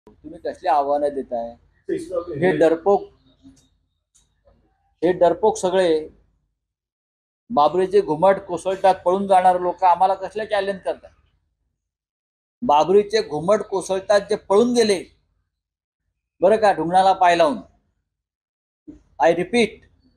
तुम्ही कसली आव्हानं देताय? हे डरपोक सगळे बाबरीचे घुमट कोसळतात पळून जाणारे लोक आम्हाला कसले चॅलेंज करतात? बाबरीचे घुमट कोसळतात जे पळून गेले बरं का, ढुंगणाला पाय लावून. आय रिपीट,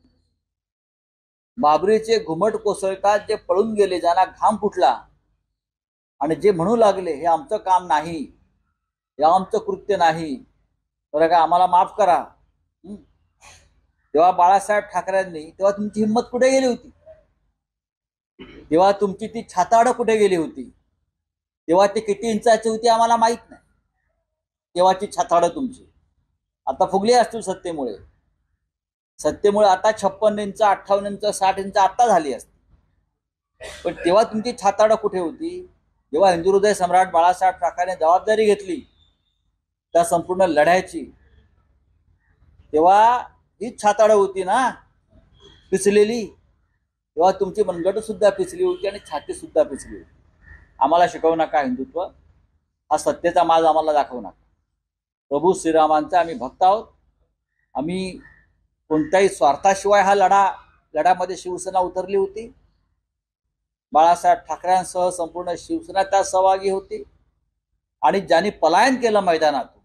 बाबरीचे घुमट कोसळतात जे पळून गेले, ज्यांना घाम फुटला आणि जे म्हणू लागले हे आमचं काम नाही, हे आमचं कृत्य नाही, बरं का, आम्हाला माफ करा. तेव्हा बाळासाहेब ठाकरेंनी, तेव्हा तुमची हिंमत कुठे गेली होती? तेव्हा तुमची ती छाताड कुठे गेली होती? तेव्हा ती किती इंचाची होती आम्हाला माहित नाही. तेव्हाची छाताड तुमची आता फुगली असतील सत्तेमुळे. आता 56 इंच, 58 इंच, 60 इंच आता झाली असते. पण तेव्हा तुमची छाताड कुठे होती? जेव्हा हिंदू हृदय सम्राट बाळासाहेब ठाकरेंनी जबाबदारी घेतली त्या संपूर्ण लढ्याची, तेव्हा हीच छाताड होती ना पिचलेली. तेव्हा तुमची मनगट सुद्धा पिचली होती आणि छाती सुद्धा पिचली होती. आम्हाला शिकवू नका हिंदुत्व, हा सत्तेचा माज आम्हाला दाखवू नका. प्रभू श्रीरामांचा आम्ही भक्त आहोत. आम्ही कोणत्याही स्वार्थाशिवाय हा लढ्यामध्ये शिवसेना उतरली होती. बाळासाहेब ठाकरेंसह संपूर्ण शिवसेना त्यात सहभागी होती. आणि ज्यांनी पलायन केलं मैदानातून,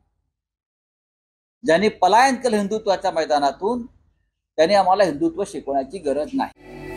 ज्यांनी पलायन केलं हिंदुत्वाच्या मैदानातून, त्यांनी आम्हाला हिंदुत्व शिकवण्याची गरज नाही.